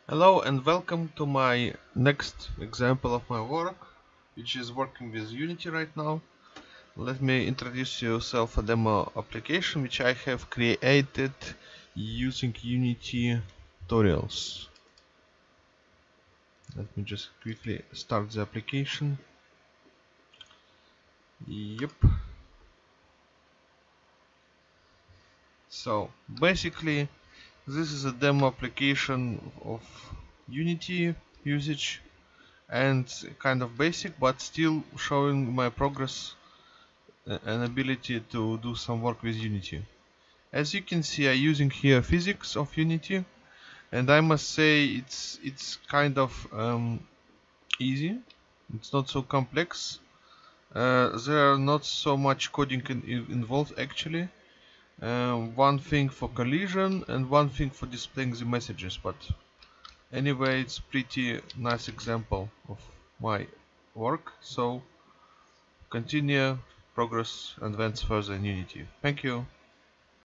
Hello and welcome to my next example of my work, which is working with Unity right now. Let me introduce you a demo application which I have created using Unity tutorials. Let me just quickly start the application. Yep. So basically this is a demo application of Unity usage and kind of basic, but still showing my progress and ability to do some work with Unity. As you can see, I'm using here physics of Unity, and I must say it's kind of easy. It's not so complex. There are not so much coding involved actually. One thing for collision and one thing for displaying the messages, but anyway, it's pretty nice example of my work. So continue, progress, advance further in Unity. Thank you.